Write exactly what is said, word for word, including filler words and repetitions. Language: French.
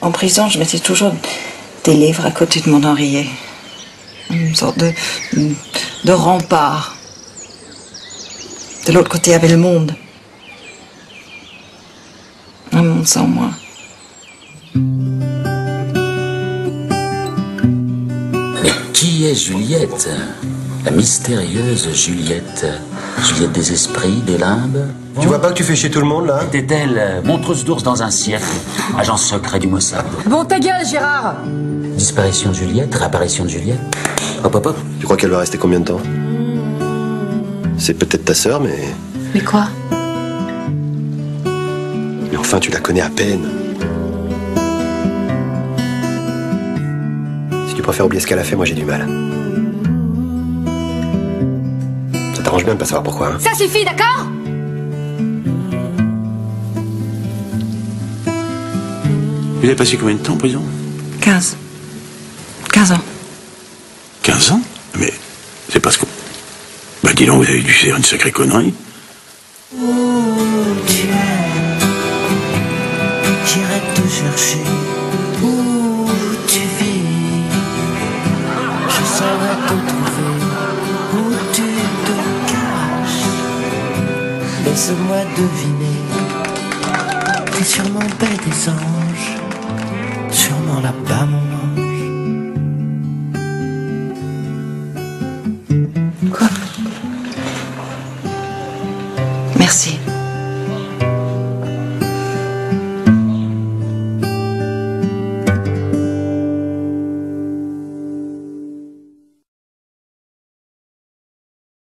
En prison, je mettais toujours des livres à côté de mon oreiller. Une sorte de, de rempart. De l'autre côté, il y avait le monde. Un monde sans moi. Mais qui est Juliette? La mystérieuse Juliette. Juliette des esprits, des limbes. Tu vois pas que tu fais chier tout le monde, là? Était-elle montreuse d'ours dans un siècle, agent secret du Mossad? Bon, ta gueule, Gérard! Disparition de Juliette, réapparition de Juliette. Hop, hop, hop. Tu crois qu'elle va rester combien de temps? C'est peut-être ta sœur, mais... Mais quoi? Mais enfin, tu la connais à peine. Si tu préfères oublier ce qu'elle a fait, moi j'ai du mal. Ça t'arrange bien de pas savoir pourquoi, hein? Ça suffit, d'accord? Vous avez passé combien de temps en prison? Quinze. Quinze ans. Quinze ans? Mais c'est parce que... Bah dis donc, vous avez dû faire une sacrée connerie. Où tu es, j'irai te chercher. Où tu vis, je saurai te trouver. Où tu te caches, laisse-moi deviner. T'es sûrement bête et sans